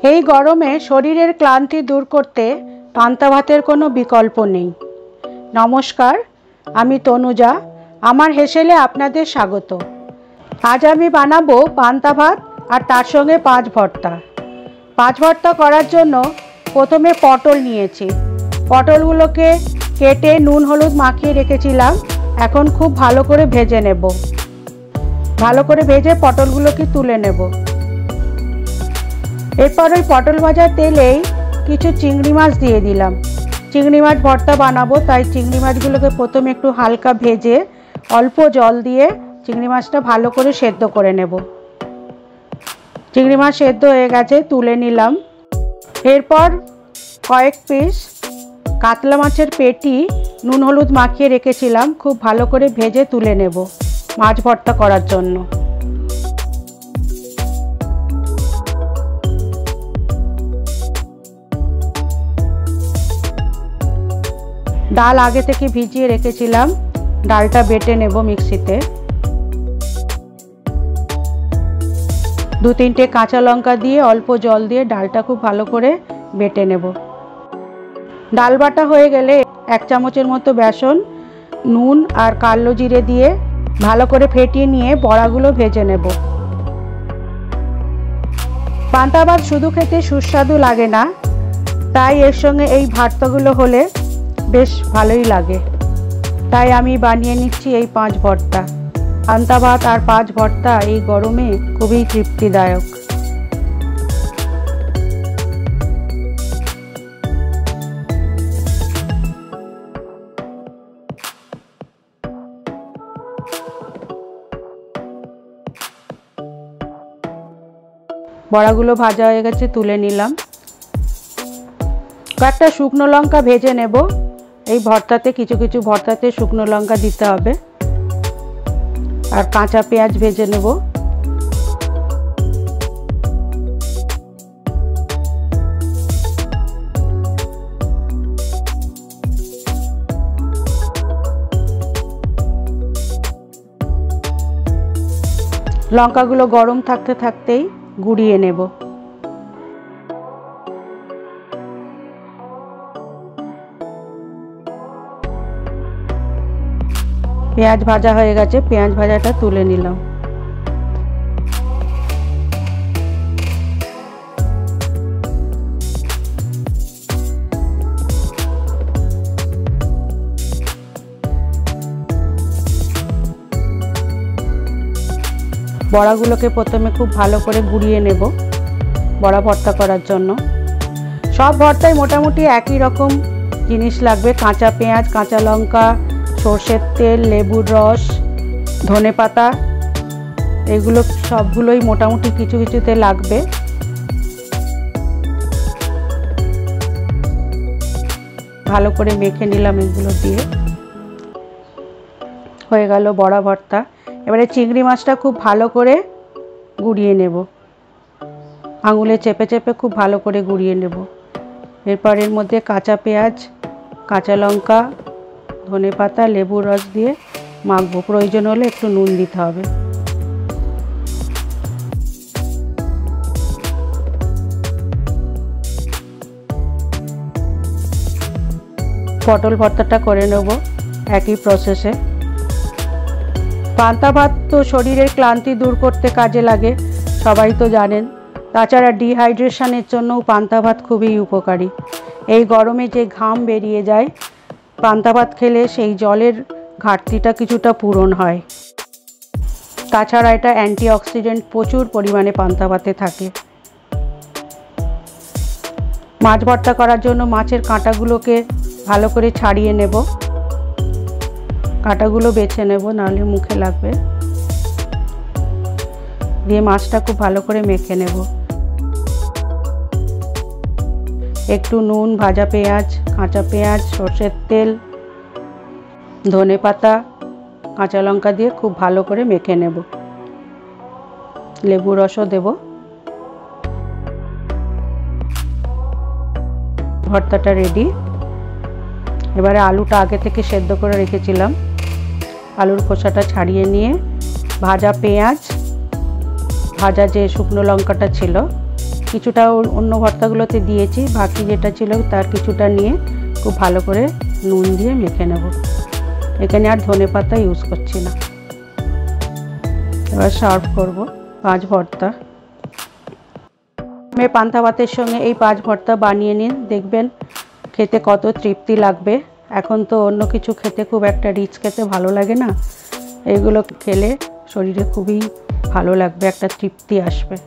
এই গরমে শরীরের ক্লান্তি দূর করতে পান্তা ভাতের কোনো বিকল্প নেই। নমস্কার, আমি তনুজা। আমার হেসেলে আপনাদের স্বাগত। আজ আমি বানাবো পান্তা ভাত আর তার সঙ্গে পাঁচ ভর্তা। পাঁচ ভর্তা করার জন্য প্রথমে পটল নিয়েছি। পটলগুলোকে কেটে নুন হলুদ মাখিয়ে রেখেছিলাম। এখন খুব ভালো করে ভেজে নেব। ভালো করে ভেজে পটলগুলোকে তুলে নেব। এরপর ওই পটল ভাজার তেলেই কিছু চিংড়ি মাছ দিয়ে দিলাম। চিংড়ি মাছ ভর্তা বানাবো, তাই চিংড়ি মাছগুলোকে প্রথমে একটু হালকা ভেজে অল্প জল দিয়ে চিংড়ি মাছটা ভালো করে সেদ্ধ করে নেব। চিংড়ি মাছ সেদ্ধ হয়ে গেছে, তুলে নিলাম। এরপর কয়েক পিস কাতলা মাছের পেটি নুন হলুদ মাখিয়ে রেখেছিলাম, খুব ভালো করে ভেজে তুলে নেব মাছ ভর্তা করার জন্য। ডাল আগে থেকে ভিজিয়ে রেখেছিলাম, ডালটা বেটে নেব মিক্সিতে। দু তিনটে কাঁচা লঙ্কা দিয়ে অল্প জল দিয়ে ডালটা খুব ভালো করে বেটে নেব। ডাল বাটা হয়ে গেলে 1 চামচের মতো বেসন, নুন আর কালো জিরে দিয়ে ভালো করে ফেটিয়ে নিয়ে বড়াগুলো ভেজে নেব। পান্তা ভাত শুধু খেতে সুস্বাদু লাগে না, তাই এর সঙ্গে এই ভর্তাগুলো হলে বেশ ভালোই লাগে। তাই আমি বানিয়ে নিচ্ছি এই পাঁচ ভর্তা। পান্তা ভাত আর পাঁচ ভর্তা এই গরমে খুবই তৃপ্তিদায়ক। বড়াগুলো ভাজা হয়ে গেছে, তুলে নিলাম। কয়েকটা শুকনো লঙ্কা ভেজে নেব। এই ভর্তাতে কিছু কিছু ভর্তাতে শুকনো লঙ্কা দিতে হবে। আর কাঁচা পেঁয়াজ ভেজে নেব। লঙ্কাগুলো গরম থাকতে থাকতেই গুঁড়িয়ে নেব। পেঁয়াজ ভাজা হয়ে গেছে, পেঁয়াজ ভাজাটা তুলে নিলাম। বড়াগুলোকে প্রথমে খুব ভালো করে গুঁড়িয়ে নেব বড়া ভর্তা করার জন্য। সব ভর্তায় মোটামুটি একই রকম জিনিস লাগবে: কাঁচা পেঁয়াজ, কাঁচা লঙ্কা, সর্ষের তেল, লেবুর রস, ধনেপাতা। এগুলো সবগুলোই মোটামুটি কিছু কিছুতে লাগবে। ভালো করে মেখে নিলাম এগুলো দিয়ে। হয়ে গেল বড়া ভর্তা। এবারে চিংড়ি মাছটা খুব ভালো করে গুঁড়িয়ে নেব। আঙুলে চেপে চেপে খুব ভালো করে গুঁড়িয়ে নেব। এরপর এর মধ্যে কাঁচা পেঁয়াজ, কাঁচা লঙ্কা, ধনেপাতা, লেবুর রস দিয়ে মাখবো। প্রয়োজন হলে একটু নুন দিতে হবে। পটল ভর্তাটা করে নেব একই প্রসেসে। পান্তা ভাত তো শরীরের ক্লান্তি দূর করতে কাজে লাগে, সবাই তো জানেন। তাছাড়া ডিহাইড্রেশনের জন্যও পান্তা ভাত খুবই উপকারী। এই গরমে যে ঘাম বেরিয়ে যায়, পান্তা ভাত খেলে সেই জলের ঘাটতিটা কিছুটা পূরণ হয়। তাছাড়া এটা অ্যান্টিঅক্সিডেন্ট প্রচুর পরিমাণে পান্তা ভাতে থাকে। মাছ ভর্তা করার জন্য মাছের কাঁটাগুলোকে ভালো করে ছাড়িয়ে নেব। কাঁটাগুলো বেছে নেব, নাহলে মুখে লাগবে। দিয়ে মাছটা খুব ভালো করে মেখে নেব। একটু নুন, ভাজা পেঁয়াজ, কাঁচা পেঁয়াজ, সর্ষের তেল, ধনেপাতা, কাঁচা লঙ্কা দিয়ে খুব ভালো করে মেখে নেব। লেবু রসও দেব। ভর্তাটা রেডি। এবারে আলুটা আগে থেকে সেদ্ধ করে রেখেছিলাম, আলুর খোসাটা ছাড়িয়ে নিয়ে ভাজা পেঁয়াজ, ভাজা যে শুকনো লঙ্কাটা ছিল কিছুটা অন্য ভর্তাগুলোতে দিয়েছি, বাকি যেটা ছিল তার কিছুটা নিয়ে খুব ভালো করে নুন দিয়ে মেখে নেব। এখানে আর ধনেপাতা ইউজ করছি না। এবার সার্ভ করব 5 ভর্তা। পান্তা ভাতের সঙ্গে এই 5 ভর্তা বানিয়ে নিন, দেখবেন খেতে কত তৃপ্তি লাগবে। এখন তো অন্য কিছু খেতে খুব একটা রিচ খেতে ভালো লাগে না, এইগুলো খেলে শরীরে খুবই ভালো লাগবে, একটা তৃপ্তি আসবে।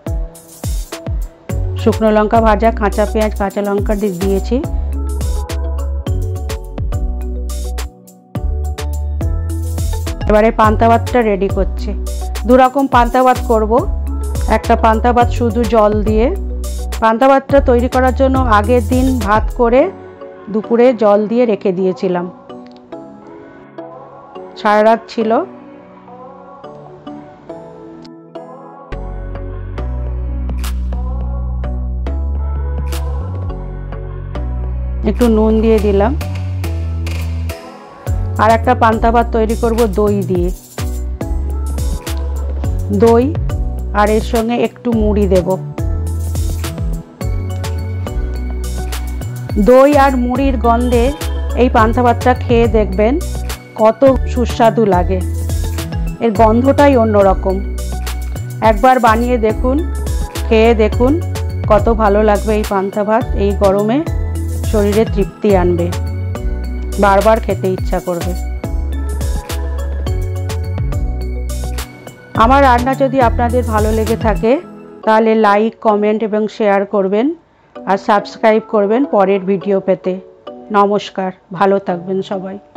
শুকনো লঙ্কা ভাজা, কাঁচা পেঁয়াজ, কাঁচা লঙ্কা দিয়েছি। এবারে পান্তা ভাতটা রেডি করছি। 2 রকম পান্তা ভাত করব। একটা পান্তা ভাত শুধু জল দিয়ে। পান্তা ভাতটা তৈরি করার জন্য আগের দিন ভাত করে দুপুরে জল দিয়ে রেখে দিয়েছিলাম, সারা রাত ছিল। একটু নুন দিয়ে দিলাম। আর একটা পান্তা ভাত তৈরি করব দই দিয়ে। দই আর এর সঙ্গে একটু মুড়ি দেব। দই আর মুড়ির গন্ধে এই পান্তা ভাতটা খেয়ে দেখবেন কত সুস্বাদু লাগে, এর গন্ধটাই অন্যরকম। একবার বানিয়ে দেখুন, খেয়ে দেখুন কত ভালো লাগবে এই পান্তা ভাত। এই গরমে শরীরে তৃপ্তি আনবে, বারবার খেতে ইচ্ছা করবে। আমার রান্না যদি আপনাদের ভালো লেগে থাকে তাহলে লাইক, কমেন্ট এবং শেয়ার করবেন আর সাবস্ক্রাইব করবেন পরের ভিডিও পেতে। নমস্কার, ভালো থাকবেন সবাই।